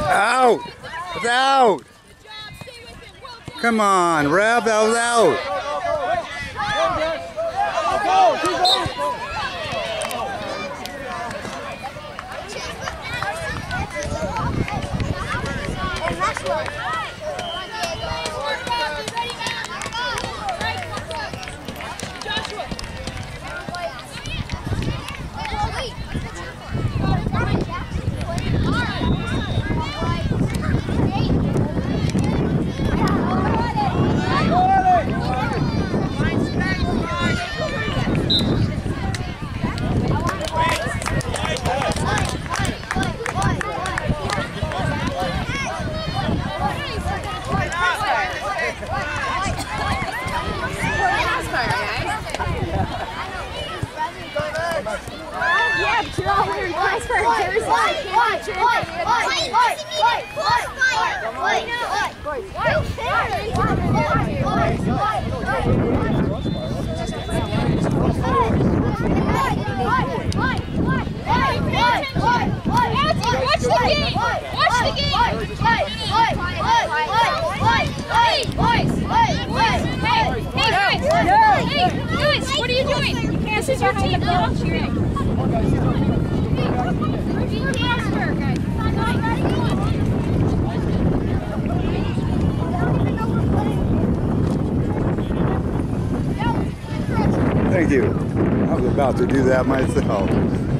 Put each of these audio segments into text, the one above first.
Out! It's out! Come on, Rev, that was out! Yeah, but you're all wearing Crossfire jerseys. What are you doing? This is your team. You're cheering. Thank you. I was about to do that myself.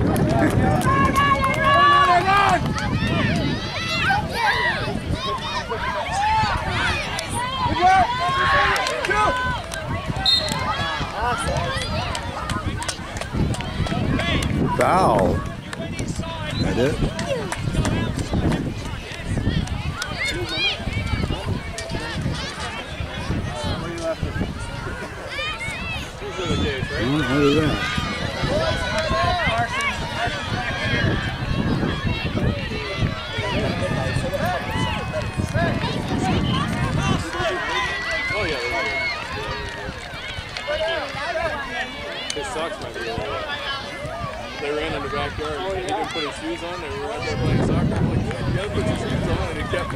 Foul. That it? What is that? His socks might be a little wet. They ran in the backyard. He didn't put his shoes on. They were out there playing soccer. I'm like, you gotta put your shoes on. And he kept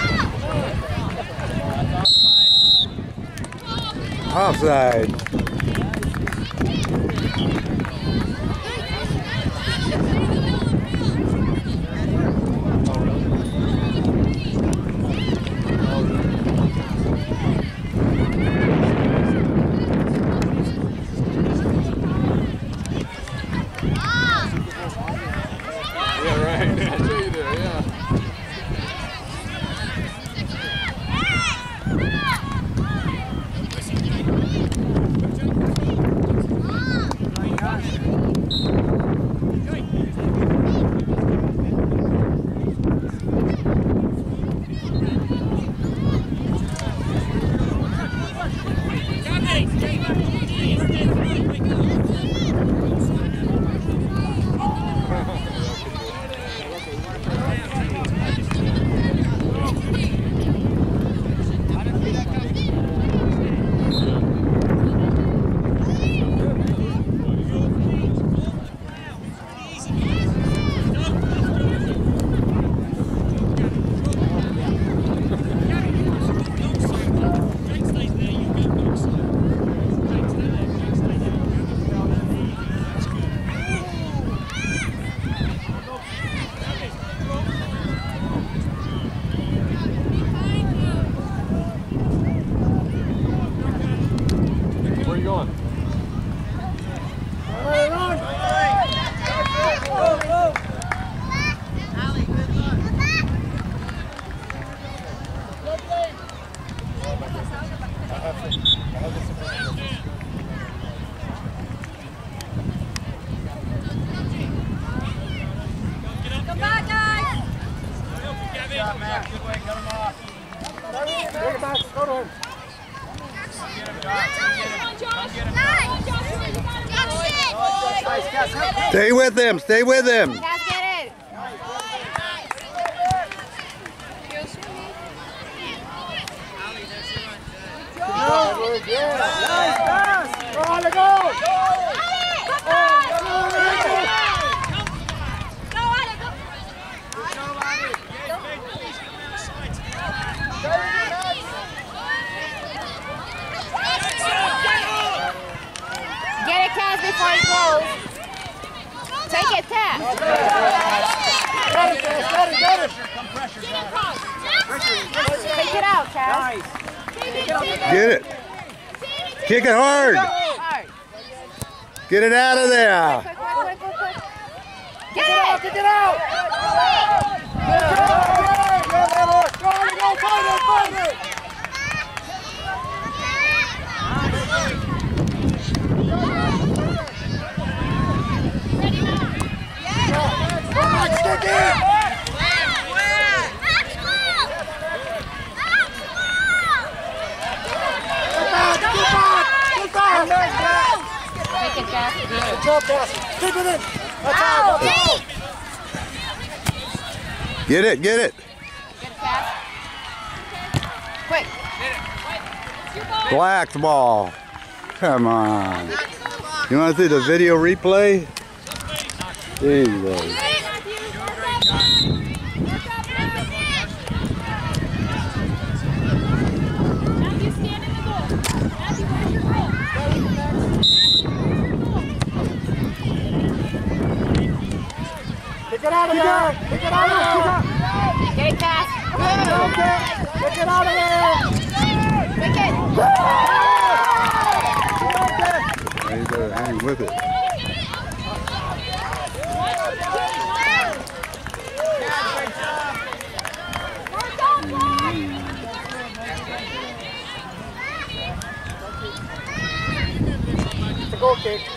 playing. Offside. Yeah, right. I'll show you there, yeah. Where are you going? Come back, guys! Good job, Matt. Good way. Cut him off. Take it back. Go to him. Stay with him. Stay with him. Guys, get it. Nice pass. Go on, go. Go, Get it. Kick it hard. Get it out of there. Get it! Kick it out! Make it fast. Good job, Cassie. Keep it in. That's out. Get it, get it. Get it fast. Quick. Black ball. Come on. You want to see the video replay? Jesus. Kick it out of there. Kick it out of there. Get it fast. Okay. Kick it out of there. Quick it. You better hang with it. It's a goal kick.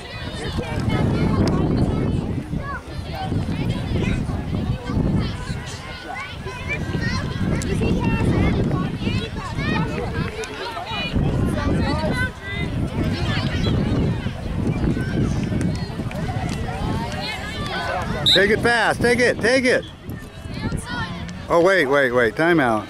Take it fast. Take it. Take it. Oh, wait. Time out.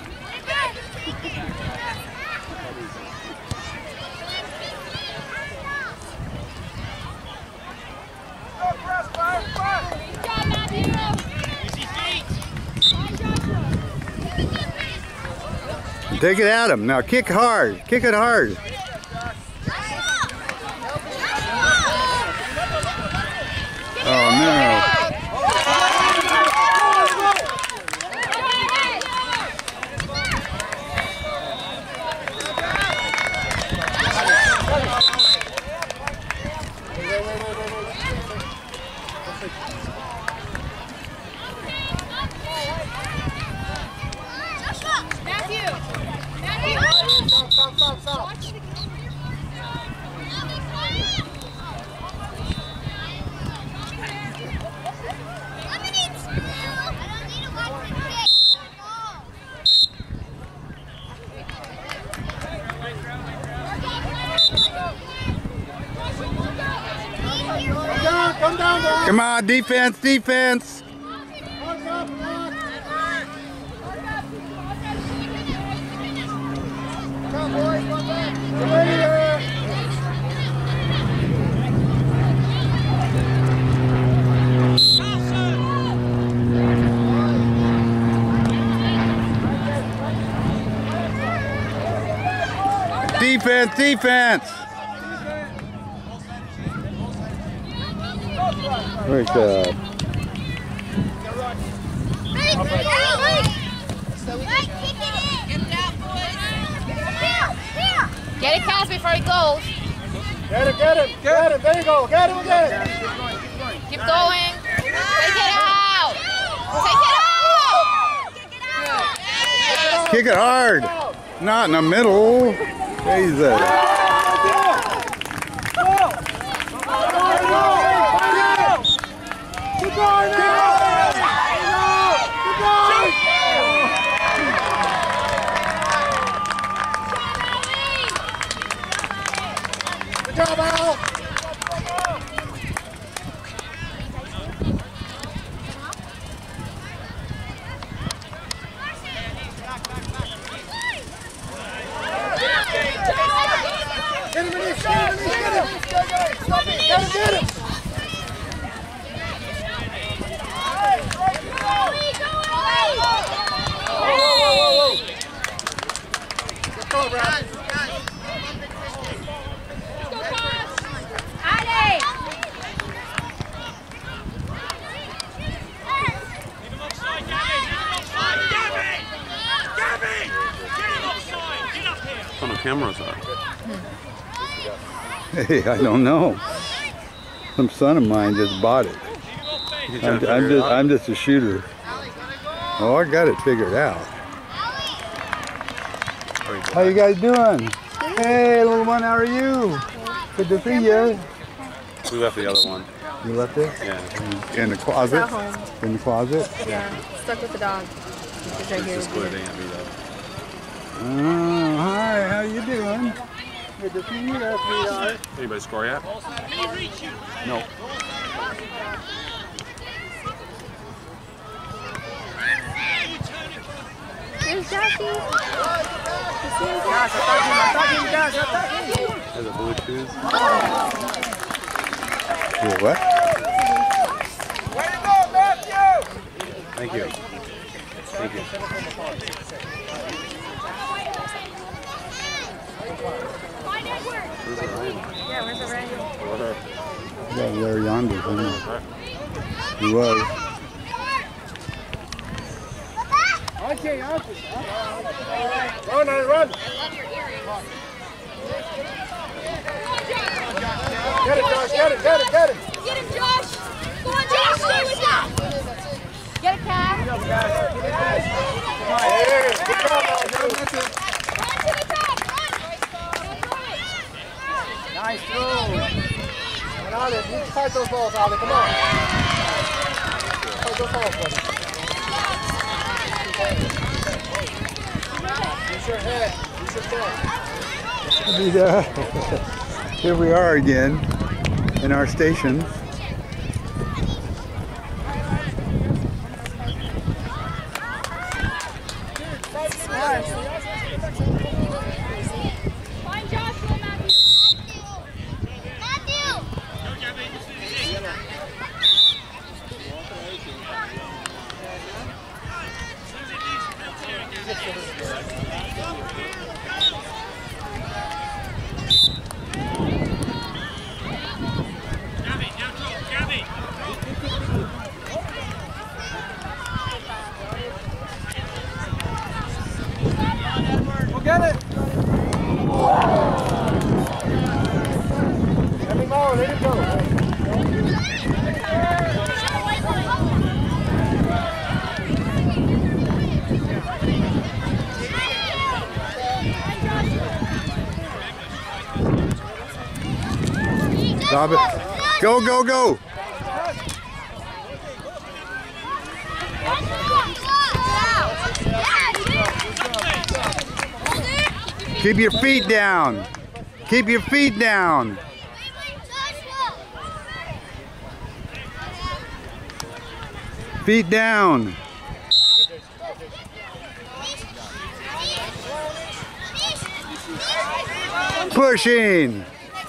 Take it at him. Now kick hard. Kick it hard. Oh, no. Stop. Come down there. Come on, defense, defense. Come on, boys. Come back. Get ready there. Defense, defense. Great job. Get it fast before he goes. Get him. There you go. Get him again. Keep going. Take it out. Take it out. Kick it hard. Not in the middle. Jesus. Keep going now. Good job, Al. Get him. Get him. Whoa. Let's go, Brad. On the cameras are? Hey, I don't know. Some son of mine just bought it. You trying to figure it out? I'm just a shooter. Oh, I got it figured out. How you guys doing? Hey, little one, how are you? Good to see you. We left the other one. You left it? Yeah. In the closet? At home. In the closet? Yeah. Stuck with the dog. He's right here. Just go ahead and though. Oh, hi, how you doing? Good to see you, sweetheart. Anybody score yet? No. There's Joshy. Has a Bluetooth. What? Way to go, Matthew! Thank you. Thank you. Where's the Ryan? Yeah, where's the Ryan? Yeah, there yonder. He was. Okay, run, run! Get it, Josh, get it! Get him, Josh! Go on, Josh! Stay with him! Get it, Cat! Hey, good job, Run to the top! Run! nice throw! And Ali, you need to fight those balls, Ali, come on! Fight those balls, buddy. Use your head, use your head. Here we are again in our station. Find Joshua, Matthew! Go get it! Let me go, let it go. Stop it. Go, go, go. Keep your feet down. Keep your feet down. Feet down. Pushing.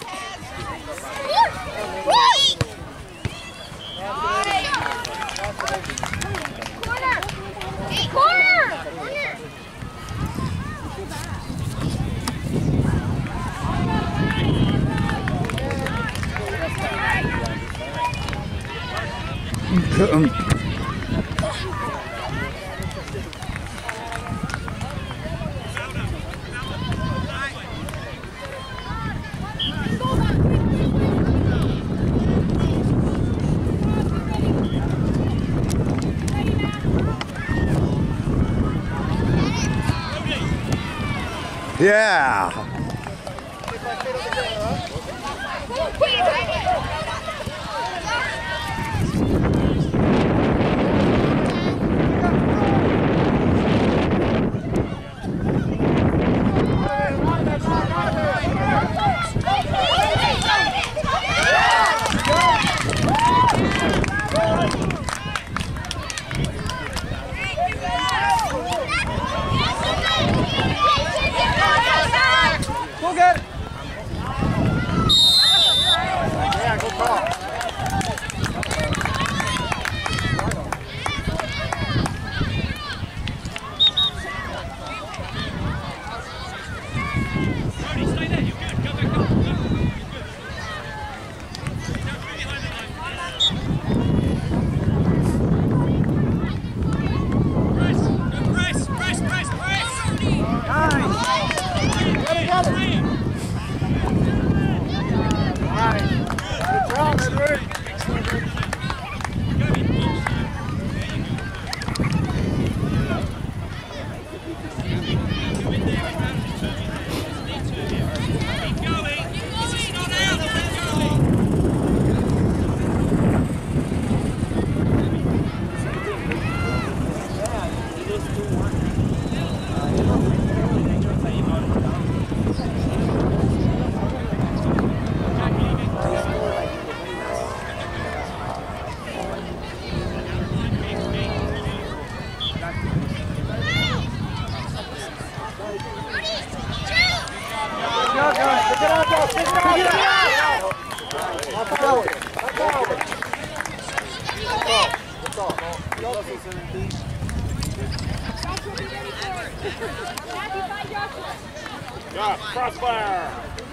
Yeah. Yeah, crossfire.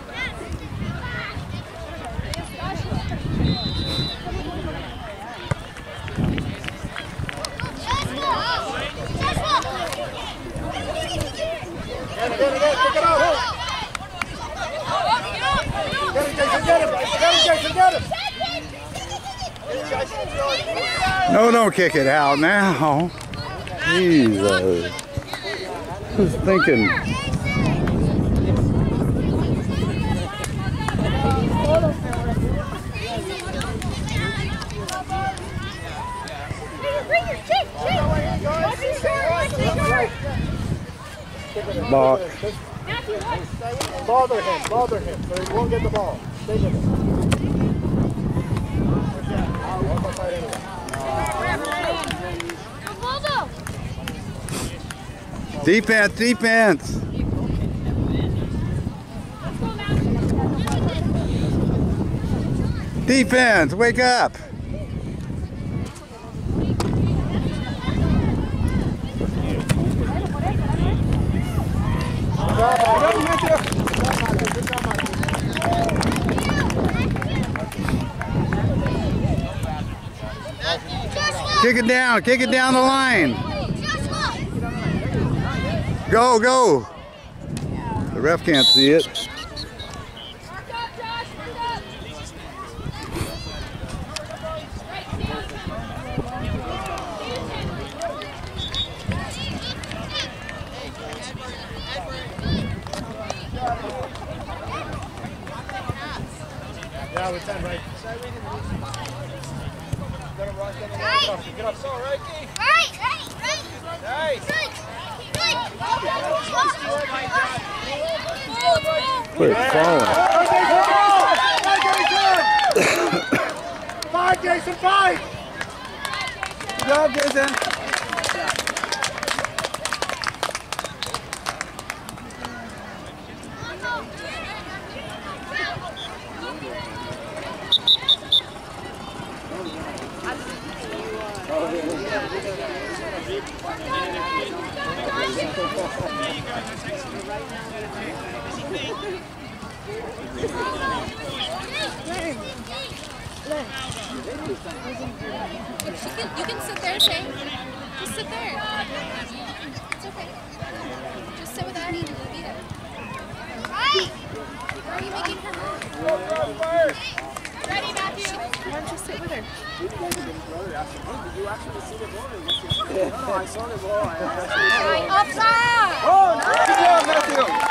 No, don't kick it out now. Jesus. Who's thinking? Box. Bother him, so he won't get the ball. Stay with him. Defense, defense. Defense, wake up. Kick it down the line. Go, go. The ref can't see it. Yeah, with 10, right? Get up, so right, Key? Right. Quit falling. Five, Jason, five! Good job, Jason. You can sit there, Shane. Just sit there. It's okay. Just sit with Addie and you'll be there. Why are you making her move? Ready, Matthew? Why don't you sit with her? Offside! Oh, nice! Good job, Matthew!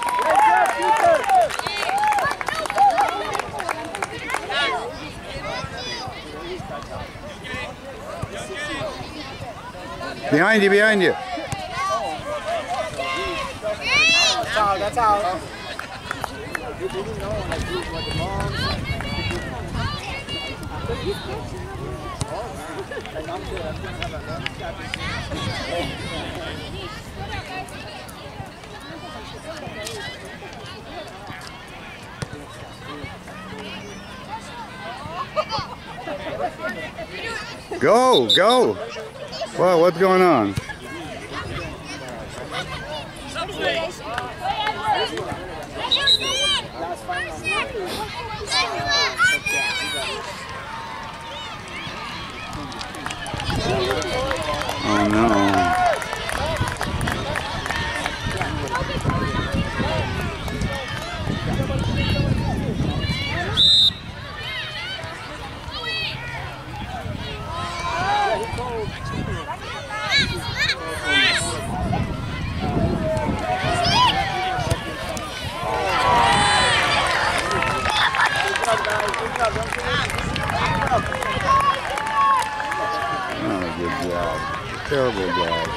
Behind you, behind you. That's out. Go, go. Well, what's going on? Oh no. Oh, good job. Terrible job.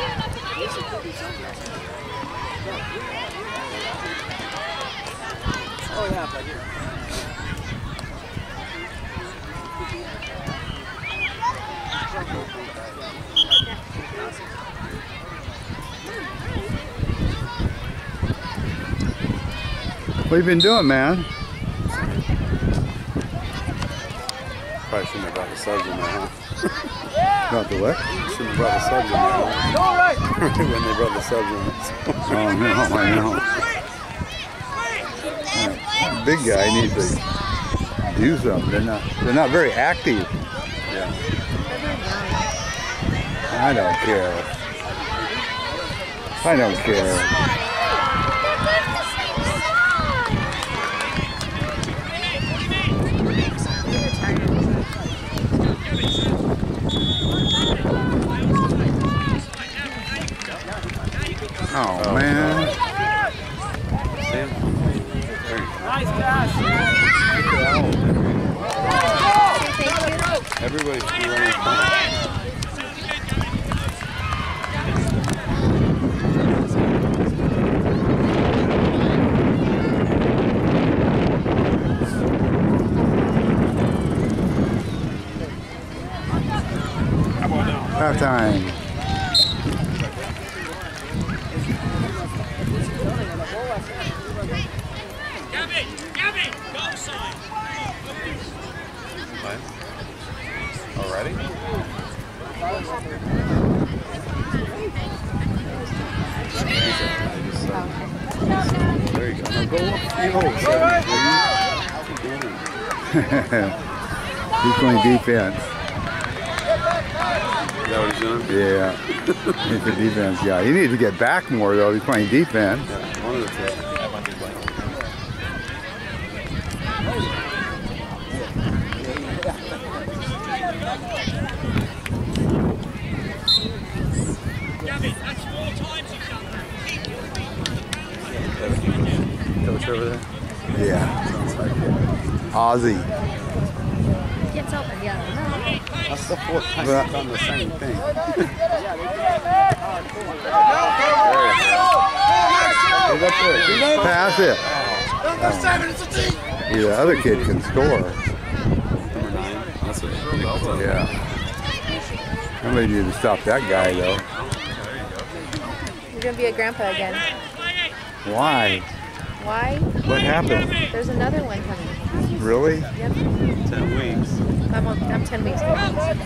Oh, yeah, buddy. What have you been doing, man? Probably shouldn't have got the subs in there, huh? Yeah! About the what? Shouldn't have brought the subs in there. When they brought the subs in. Oh no, I know. Big guy needs to do something. They're not very active. Yeah. I don't care. I don't care. Oh man. Sam? Nice pass. Everybody should be running. Half time. What? Already? There you go. Now go up the hole, He's playing defense. Is that what he's doing? Yeah. He's a defense guy. He needs to get back more though. He's playing defense. Yeah, one of the two. Coach over there? Yeah. Sounds like it. Ozzy. Gets over, yeah. That's the fourth time he's done the same thing. He's up there. Pass it. Yeah, the other kid can score. Number 9. That's what Yeah. Somebody need to stop that guy though. You're gonna be a grandpa again. Why? Why? What happened? There's another one coming. Really? Yep. 10 weeks. I'm 10 weeks old.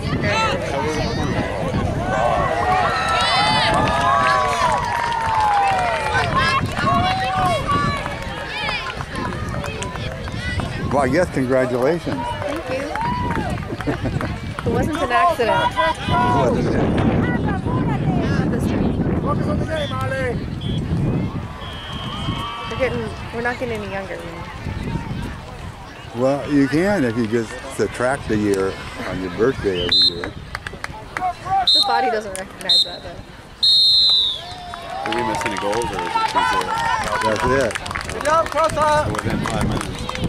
Well, I guess congratulations. Thank you. It wasn't an accident. Wasn't it? Not this time. Focus on the game, Ali. We're not getting any younger. Well, you can if you just subtract a year on your birthday every year. The body doesn't recognize that though. Did we miss any goals or is it 2-0? That's it. Good job, Crossa. Within 5 minutes.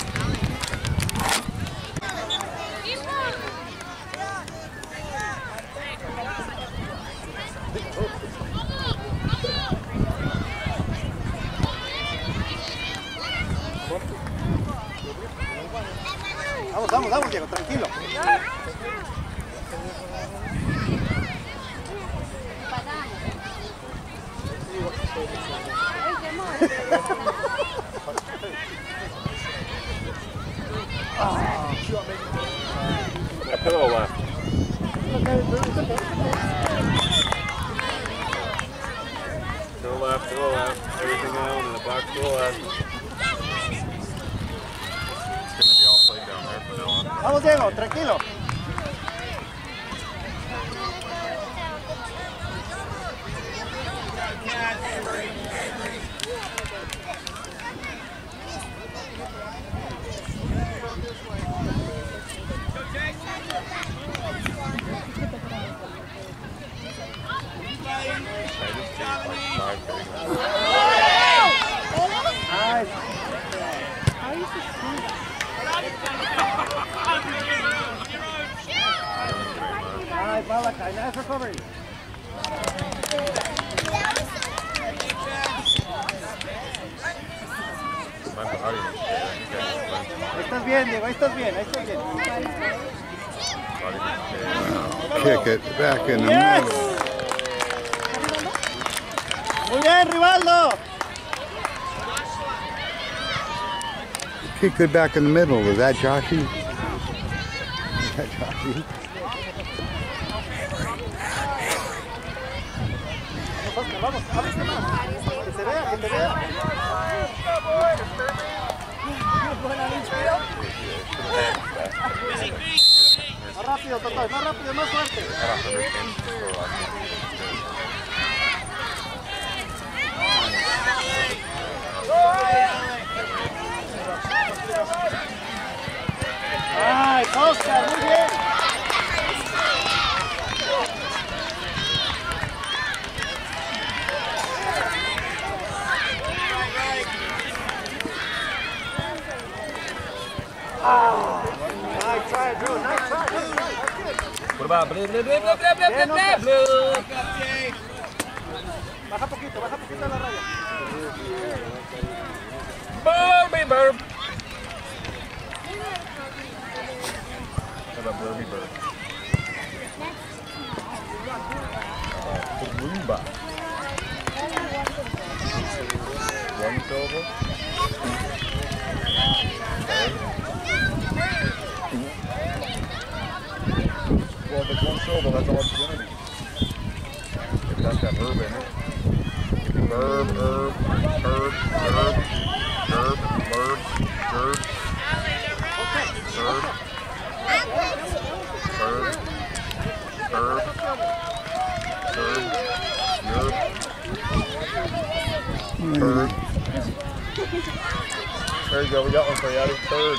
Vamos, Diego, tranquilo. A pillow left. To the left, everything out in the box to the left. It's going to be all played down there from now on. Vamos, Diego, tranquilo. Nice recovery. Estás bien, Diego, estás bien, estás bien. Kick it back in the middle. Muy bien, Rivaldo. Kicked it back in the middle. Was that Joshy? Was that Joshy? Oscar, vamos, ábrete más. Que te vea, que te vea. Más rápido, Totoy, más rápido, más fuerte. ¡Ay, Oscar, muy bien! Nice try, Drew. Nice try. What about blue, blue, blue, blue, blue, blue, blue, blue? Baja poquito la raya. Burby burb. How about burby burb? Roomba. One syllable? Well, if it's one syllable, that's all it's going to be. If that's got verb in it. Verb, herb, herb, verb, verb, verb, verb, verb, verb, verb, verb, There you go, we got one for you, Addie. Third.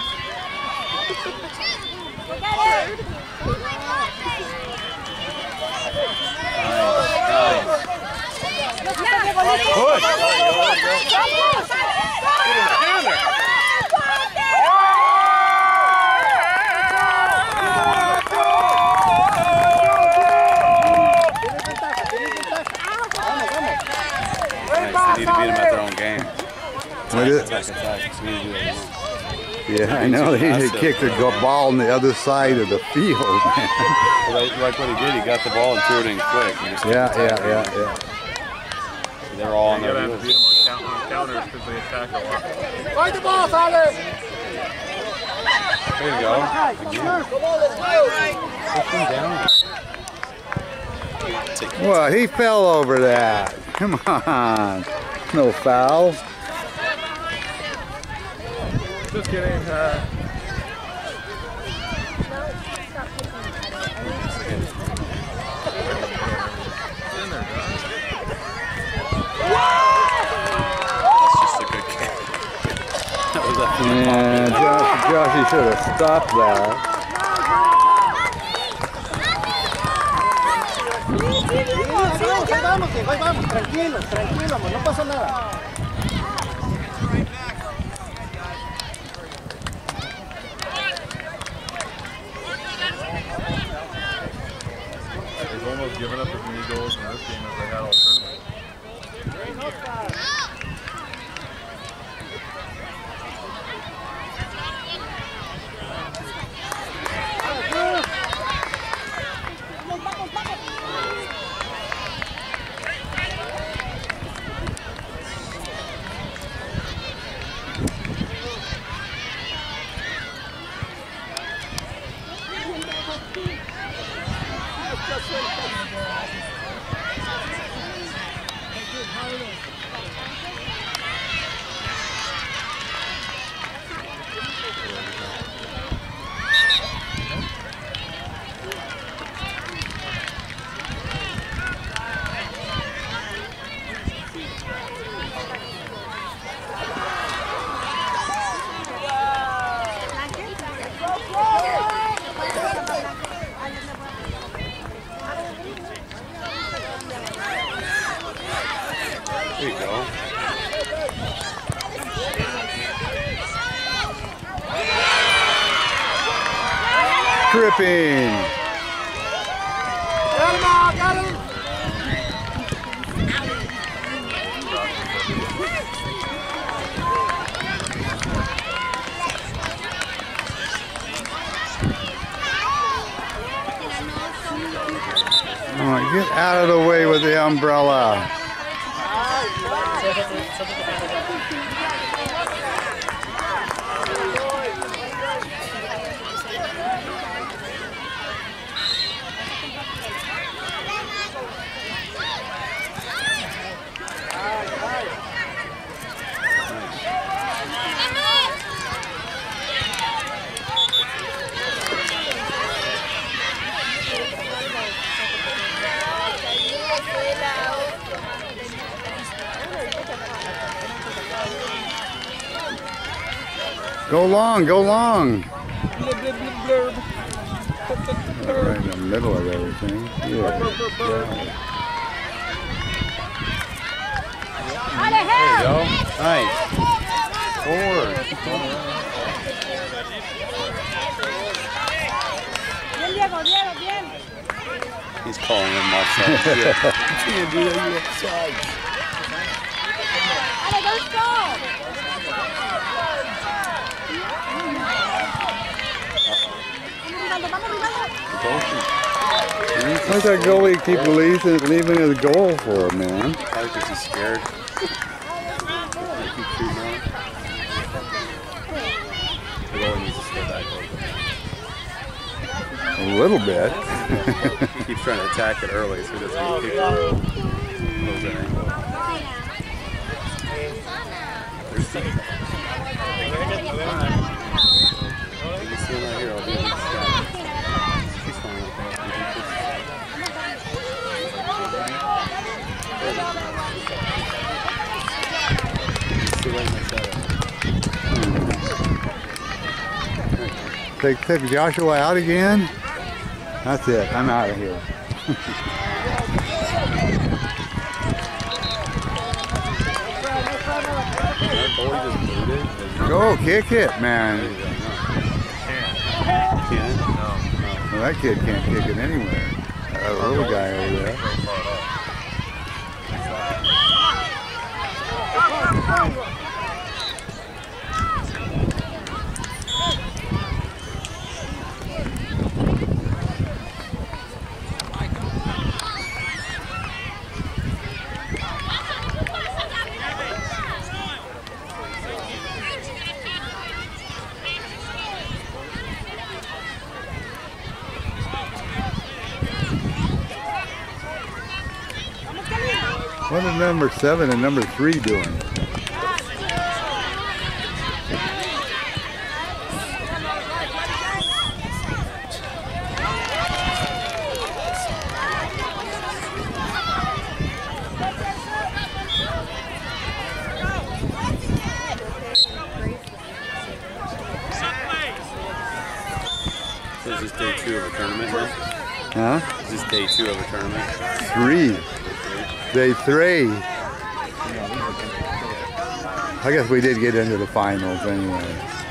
They need to beat them at their own game. What is- Attack. So we need to do that. Yeah, I know. He kicked the ball on the other side of the field, man. Well, like what he did, he got the ball and threw it in quick. He just Yeah. They're all on You their gotta have to heels. beat them on counters because they attack a lot. Fight the ball, Tyler! There you go. Push him down. Well, he fell over that. Come on. No foul. Just kidding. That's just a good kick. That was definitely Yeah, Joshy should have stopped that. Ahí vamos, tranquilos, amor, no pasa nada. They've almost given up as many goals in this game as they had all tournament. There you go. Tripping. Got him! All right, get out of the way with the umbrella. Go long, go long. Blub, blub, blub, blurb. Right in the middle of everything. Yeah. Blurb, blurb, blurb, blurb. There you go. Nice. Forward. He's calling him offside. Yeah. You can't do that. You're offside. Why's that goalie keep leaving his goal for, man? Probably because he's scared. Keep shooting on. The goalie needs to stay back a little bit. A little bit. He keeps trying to attack it early, so he doesn't get kicked out. Close that angle. There's Steve. He's still not here. I'll do it. She's fine with that. He's still right next to it. Take Joshua out again. That's it. I'm out of here. Go kick it, man. Can't? Well, that kid can't kick it anywhere. That little guy over there. What are number 7 and number 3 doing? So is this day 2 of a tournament now? Huh? Is this day 2 of a tournament? 3. Day 3. I guess we did get into the finals anyway.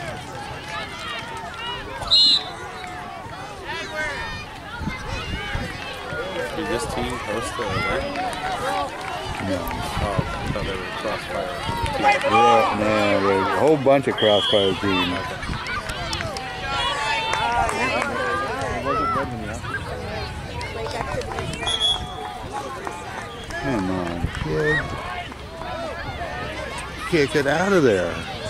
Did this team host the event? No. Oh, I thought they were Crossfire. Yeah, no, there's a whole bunch of Crossfire teams. Come on, kid. Kick it out of there.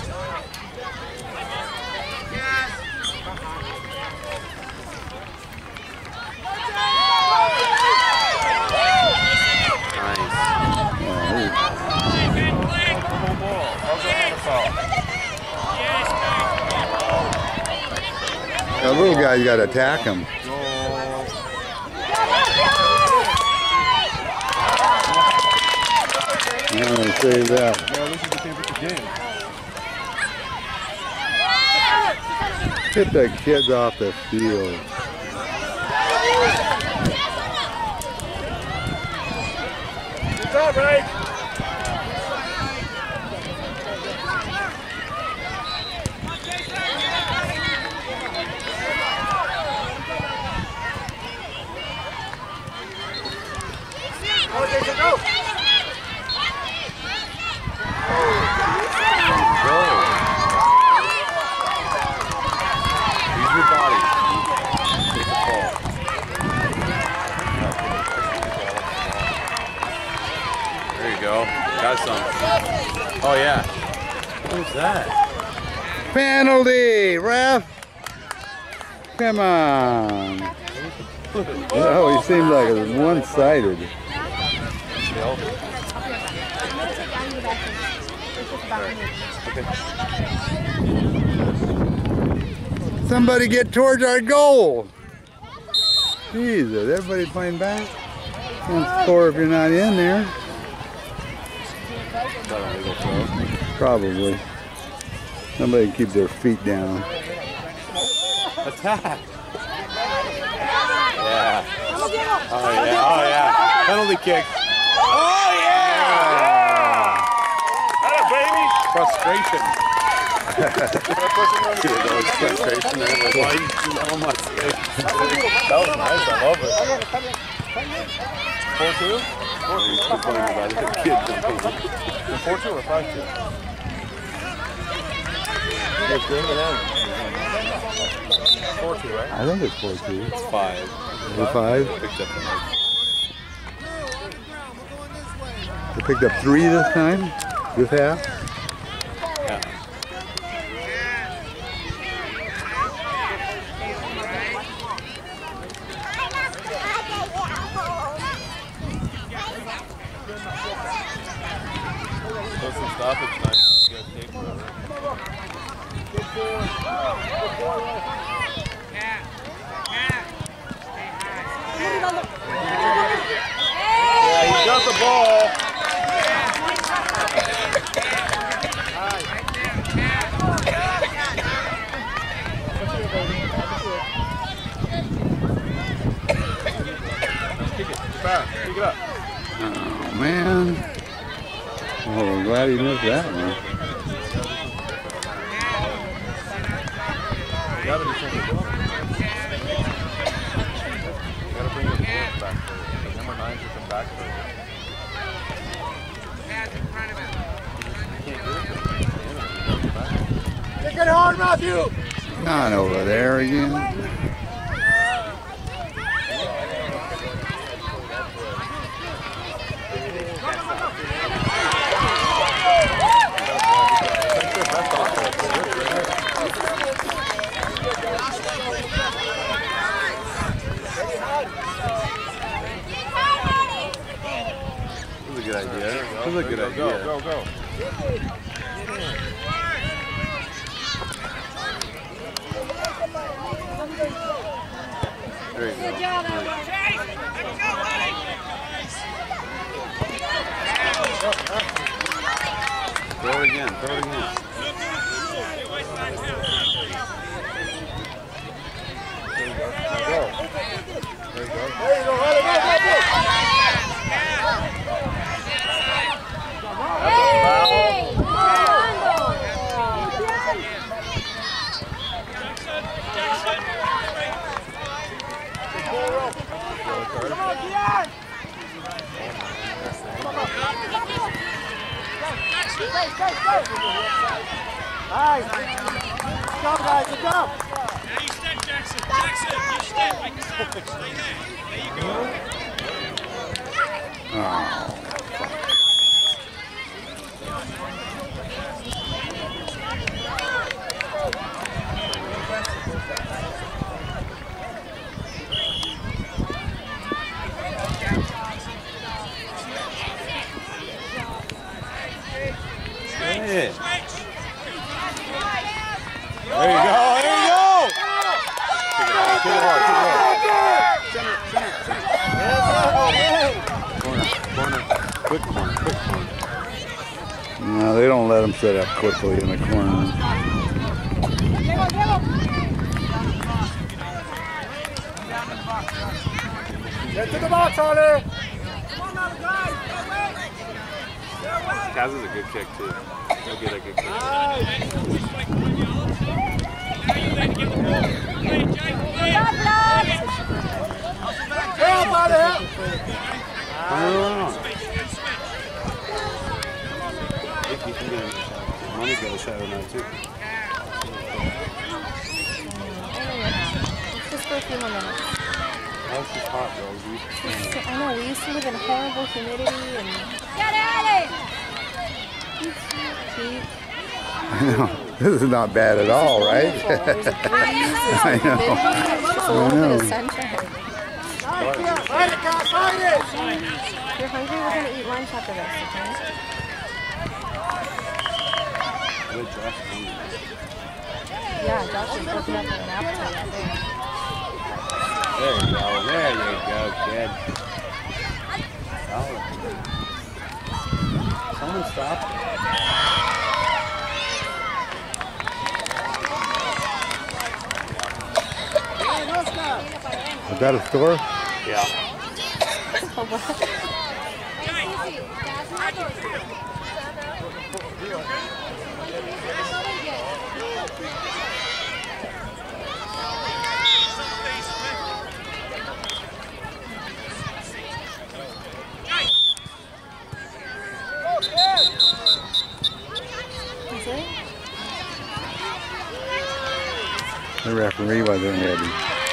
That little guy's got to attack him. I'm going to save that. Well, this is the championship game. Get the kids off the field. Good job, Ray. Go, Jason, go. Use your body. Take the ball. There you go. Got some. Oh, yeah. Who's that? Penalty, ref. Come on. Oh, he seemed like it was one-sided. Somebody get towards our goal. Jesus, everybody playing back? Can't score if you're not in there. Got a legal throw. Probably. Somebody keep their feet down. Attack. Yeah. Oh yeah. Oh yeah. Penalty kick. Oh yeah. That baby. Frustration. Frustration. Oh my God. That was nice. I love it. 4-2? 4-2 or 5-2? It's game and end. 4-2, right? I think it's 4-2. It's 5. Is it 5? Picked up the They picked up 3 this time? This half? yeah. So some stoppage time. You guys take forever. Yeah, he got the ball. Kick it. Fast. Pick it up. Oh, man. Oh, I'm glad he missed that one. You gotta do something different. You gotta bring the boards back there. The number 9s should come back there. You can't get it. Kick it hard, Matthew! Not over there again. This is a good idea. This is a good idea. Go, go, go. There you go. Throw it again. Throw it again. There you go. There you go. There you go, right, Nice. Good job, guys. Good job. Now you step, Jackson. Jackson, you step like this. Stay there. There you go. Oh. Hey. There you go. There you go. Kick it hard. Corner. Quick corner. No, they don't let them set up quickly in the corner. Get to the box, Harley. Kaz is a good kick too. He'll get a good kick. Help, Harley, help. I think he can get him. Money's got a shot on that too. It's just for a few more minutes. That's just hot, bro. I know, we used to live in horrible humidity and... Get at it! Cheap. I know. This is not bad at all, right? There's a breeze, there's I know. humidity, it's just a little bit know. of sunshine. Fight it, guys, fight it. If you're hungry, we're going to eat lunch after this, okay? Good job. Yeah, Josh is looking up with an appetite, I think. There you go. There you go, kid. Solid. Someone stop. Is that a score? Yeah. The referee wasn't ready.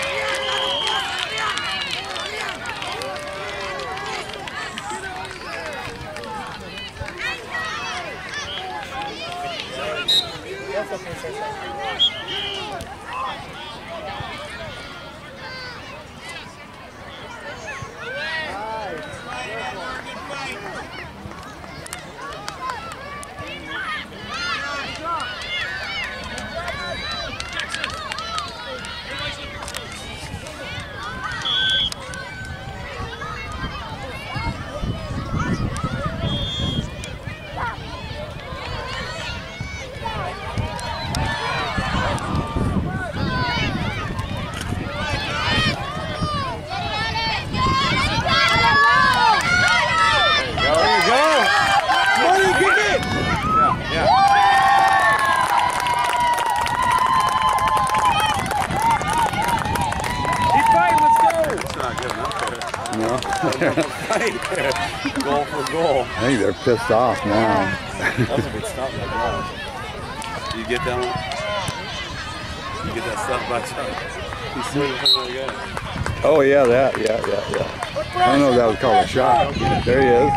Goal for goal. I think they're pissed off now. That's a good stop. You get that one? You get that stuff by Chuck. He's swinging from the guy. Oh yeah, that. Yeah. I don't know if that was called a shot. There he is.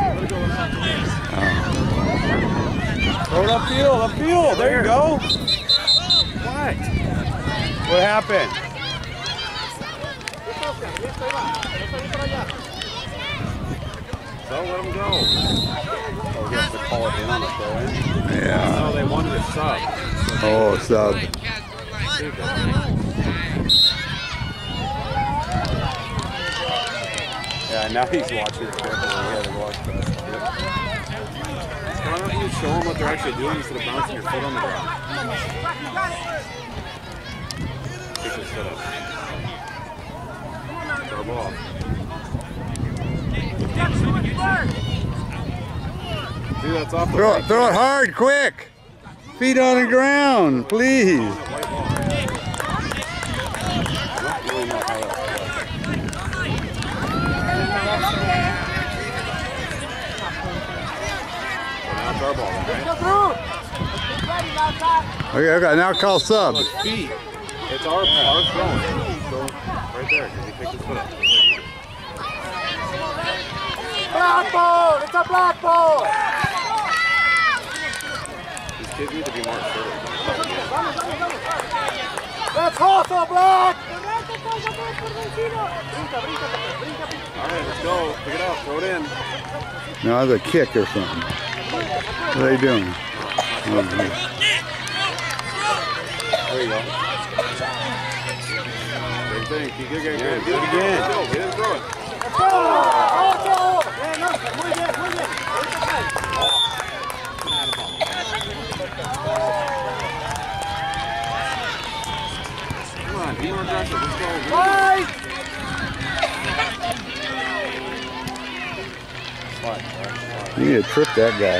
Throw it upfield. There you go. What? What happened? So let him go. Oh, we have to call it in on the throw in? Yeah. No, they wanted a sub. Oh, sub. Yeah, now he's watching it carefully. Yeah, they watch that. Yep. Why don't you show them what they're actually doing instead of bouncing your foot on the ground? Take this foot up. Throw ball. Dude, that's off the right. Throw it hard, quick. Feet on the ground, please. Now it's our ball, right? Okay, now call sub. Look, feet. It's our throwing. So, right there, because he picked his foot up. Black ball! It's a black ball! These kids need to be more assertive. Let's hustle, Black! Alright, let's go. Pick it up. Throw it in. No, that's a kick or something. What are they doing? There you go. Same thing. Keep it again. Get it again. Go. Get it and throw it. Come on, be more aggressive. Let's go. Right! You need to trip that guy.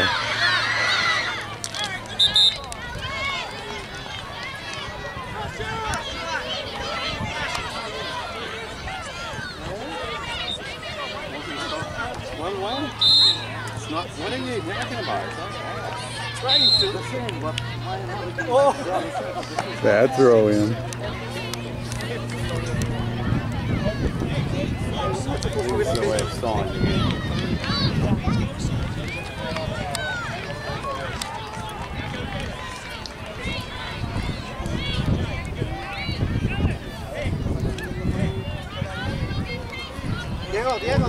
It's not. What are you talking about? Trying to listen, but Bad throw in. This is the way of stalling the game. Diego.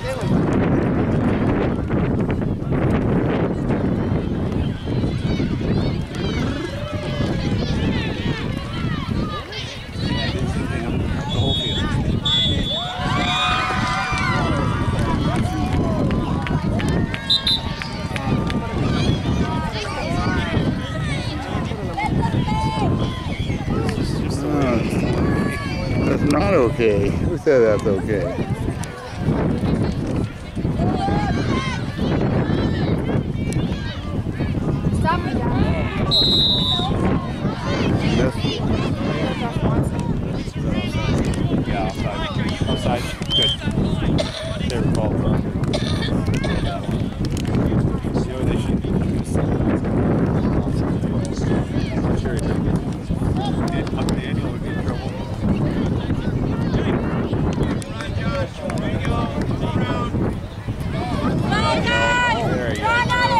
That's not okay. said that's okay. Stop me, John. Missed it. Josh Watson. Yeah, outside. Outside. Good. They were called. See what they should do. Sure, Daniel would be in trouble. There you go.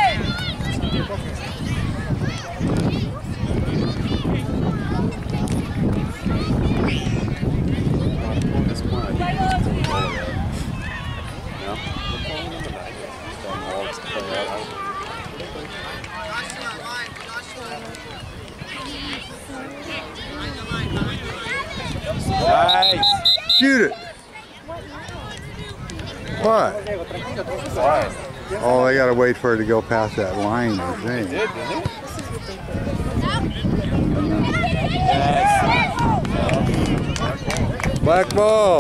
This one, I think it's totally over there. No? Nice! Shoot it. What? Oh, they gotta wait for it to go past that line, I think. Did, didn't it? Black ball.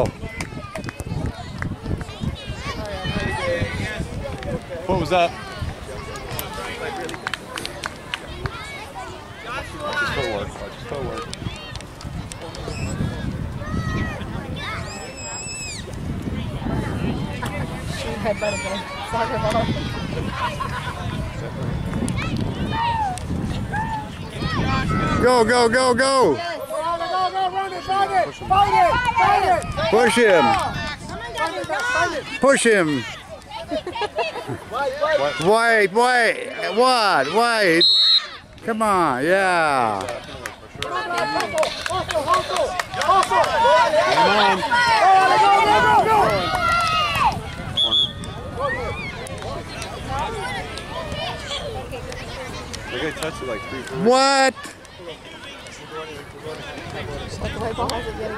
What was that? Just footwork. Just footwork. She headbutted the soccer ball. Go, go, go, go. Go, run it, fight it, fight it, fight it. Push him. Push him. Wait, wait. What? Wait. Come on, yeah. Come on. Go. They're gonna touch it like 3 times. What? Like the white ball has it yet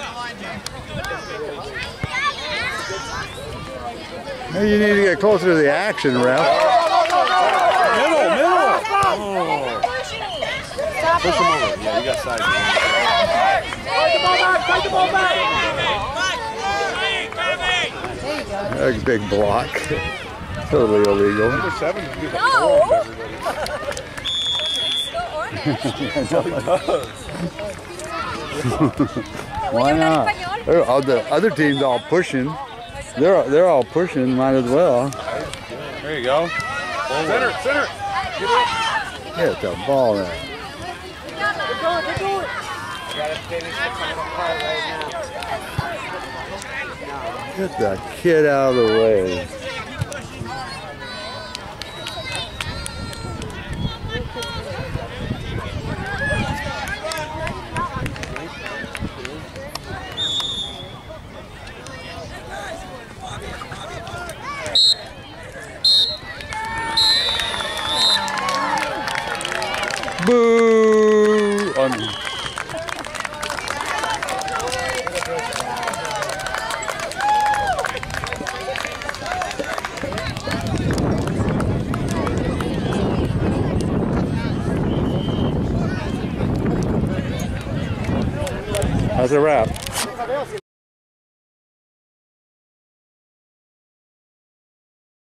again. Maybe you need to get closer to the action, ref. Middle. Oh. Push him over. Yeah, you got size. Take the ball back. There you go. A big block. Totally illegal. Number 7 would be the No. Why not? The other team's all pushing. They're all pushing. Might as well. There you go. Center. Hit the ball there. Get the kid out of the way. Boo! That's a wrap.